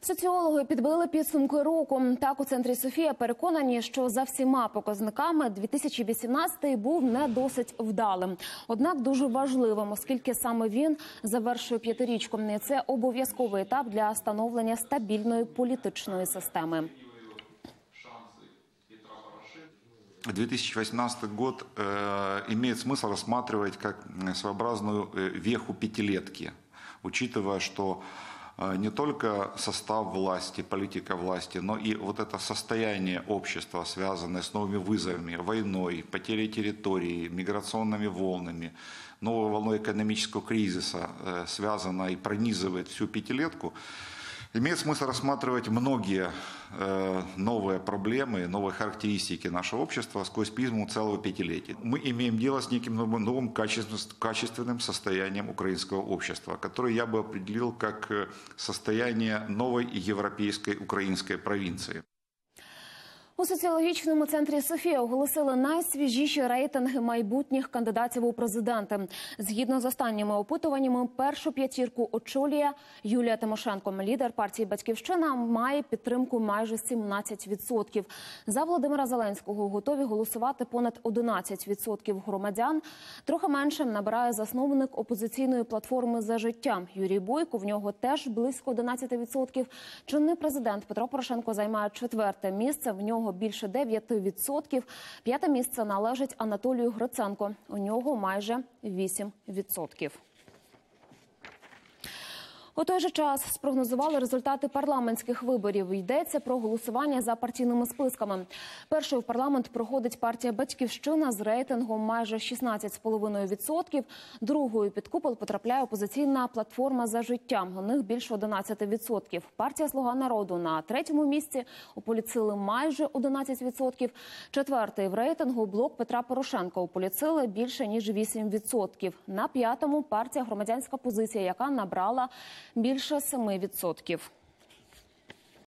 Соціологи підбили підсумки року. Так, у центрі «Софія» переконані, що за всіма показниками 2018 був не досить вдалим. Однак дуже важливим, оскільки саме він завершує п'ятирічку. Це обов'язковий етап для становлення стабільної політичної системи. 2018 год имеет смысл рассматривать как своеобразную веху пятилетки, учитывая, что не только состав власти, политика власти, но и вот это состояние общества, связанное с новыми вызовами, войной, потерей территории, миграционными волнами, новой волной экономического кризиса, связано и пронизывает всю пятилетку, имеет смысл рассматривать многие новые проблемы, новые характеристики нашего общества сквозь призму целого пятилетия. Мы имеем дело с неким новым качественным состоянием украинского общества, которое я бы определил как состояние новой европейской украинской провинции. У соціологічному центрі «Софія» оголосили найсвіжіші рейтинги майбутніх кандидатів у президенти. Згідно з останніми опитуваннями, першу п'ятірку очолює Юлія Тимошенко. Лідер партії «Батьківщина» має підтримку майже 17%. За Володимира Зеленського готові голосувати понад 11% громадян. Трохи менше набирає засновник опозиційної платформи «За життя» Юрій Бойко. В нього теж близько 11%. Чинний президент Петро Порошенко займає 4-те місце. В нього більше 9%. 5-те місце належить Анатолію Гриценко. У нього майже 8%. У той же час спрогнозували результати парламентських виборів. Йдеться про голосування за партійними списками. Першою в парламент проходить партія «Батьківщина» з рейтингом майже 16,5%. Другою під купол потрапляє опозиційна платформа «За життя». У них більше 11%. Партія «Слуга народу» на 3-му місці. У політсили майже 11%. 4-й в рейтингу блок Петра Порошенка. У політсили більше ніж 8%. На 5-му партія «Громадянська позиція», яка набрала більше 7%.